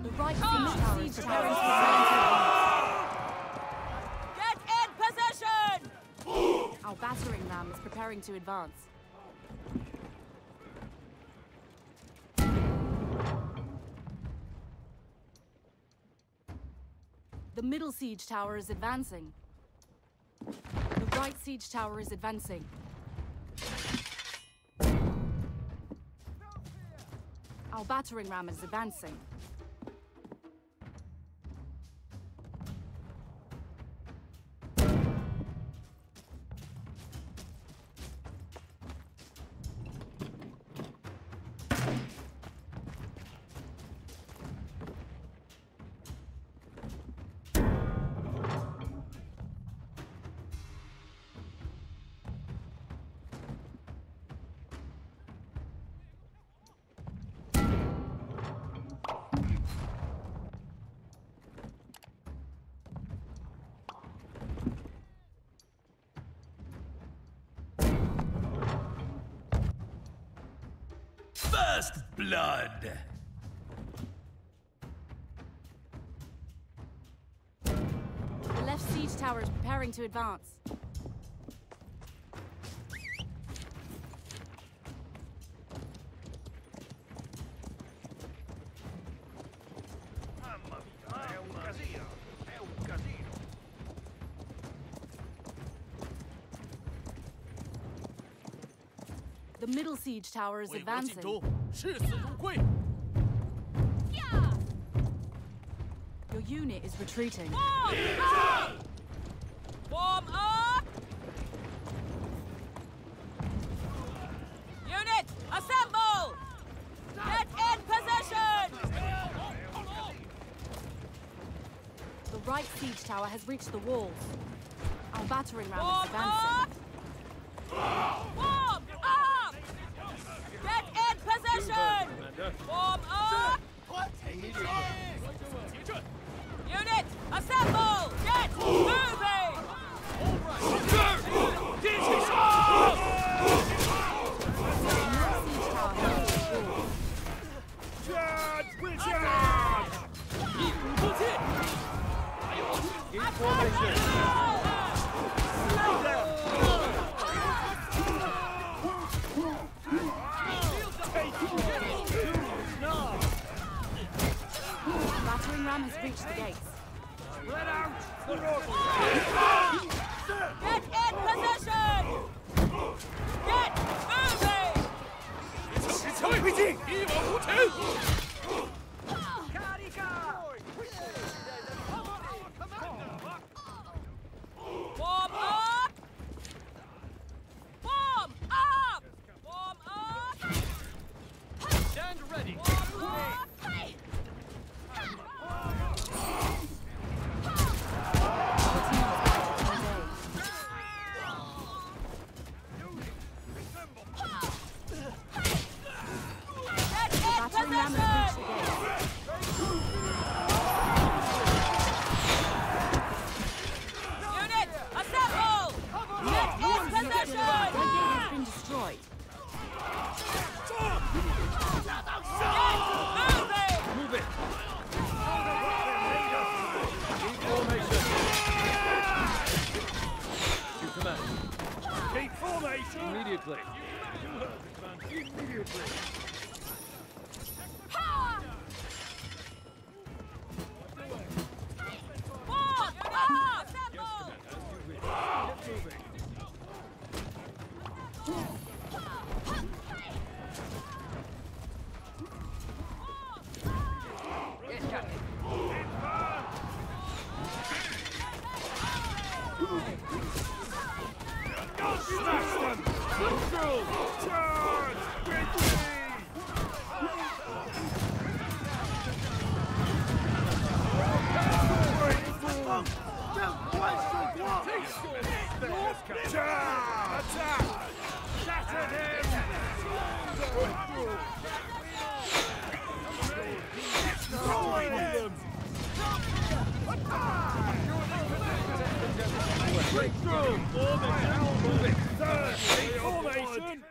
The right siege tower is preparing to advance. Get in position! Our battering ram is preparing to advance. The middle siege tower is advancing. The right siege tower is advancing. Our battering ram is advancing. First blood! The left siege tower is preparing to advance. The middle siege tower is advancing. Your unit is retreating. Form up! Unit, assemble! Get in position! The right siege tower has reached the walls. Our battering ram is Form advancing. up! Form up! Get in position! Form up! Unit, assemble! Get moving! Charge! Charge! Information! Battering ram has reached the gates. Let out the road! Get in position! Get moving! Form up! Form up! Form up! Stand ready! Form up! Battering ram has reached the gates. Unit, assemble! Get in position! The gate has been destroyed. Get moving! Move it! Information! To command. Keep formation! Immediately. Immediately! Form up! Assemble! Get moving. Smash them! Control! Charge! Retreat! Charge! Attack! Shatter him! Destroy them! Breakthrough! Third! Formation!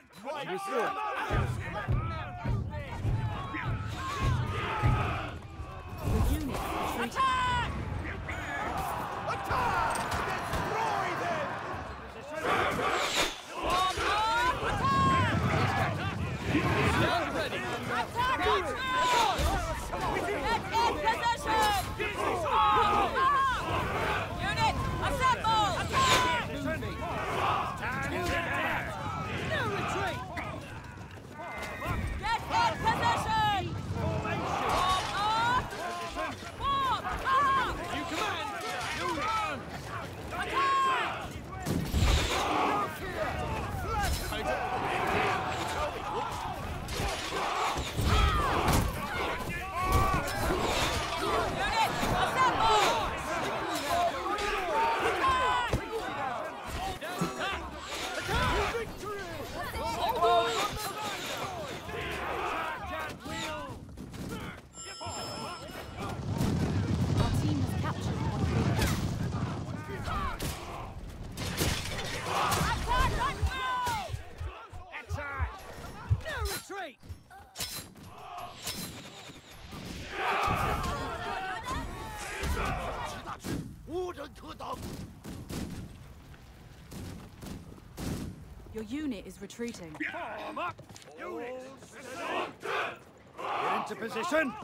Your unit is retreating. Form up! Units! Get into position!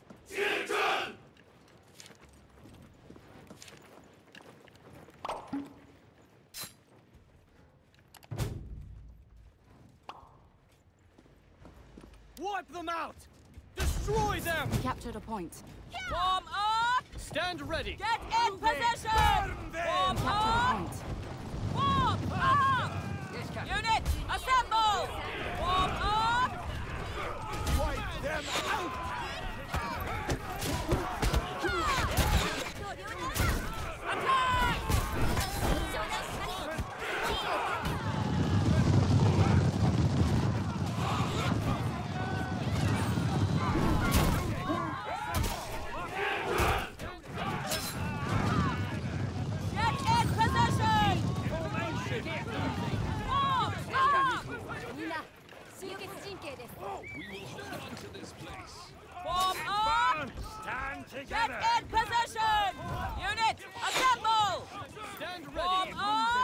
Wipe them out! Destroy them! Captured a point. Form up! Stand ready. Get in position! Burn them! Form Captured a up! point. Form up! Unit, assemble! Form up! Wipe them out! Attack! Get in position! Form up! みんな集結陣形です Form up! Stand Get together! in position! Unit, assemble! Stand Form ready. up!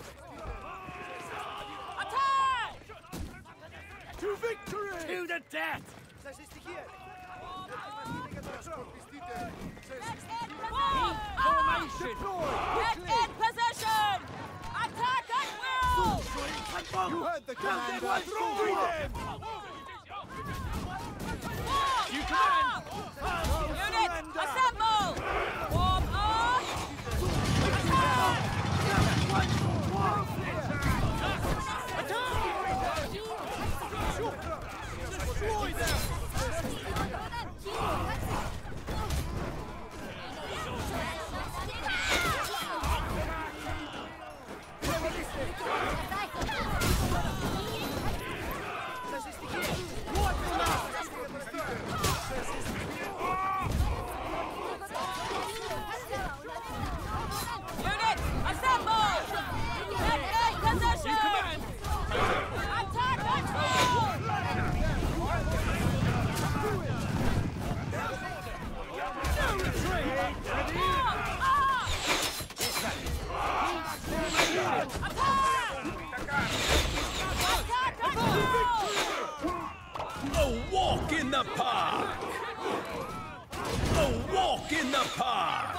Attack! To victory! To the death! Get in form up! Formation! Get in position! Attack at will! You heard the command! Destroy them! You command! Unit, assemble! Form up! Attack! Destroy them! Unit, assemble! Get in position! Attack at will! Form up! Attack at will! A walk in the park. A walk in the park.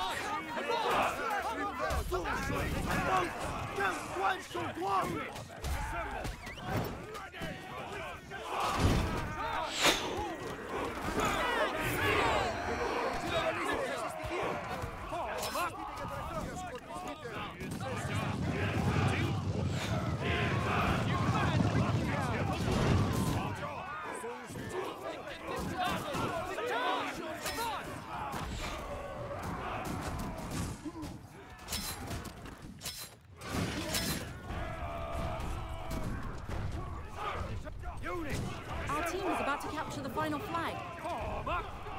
Our team is about to capture the final flag. Form up!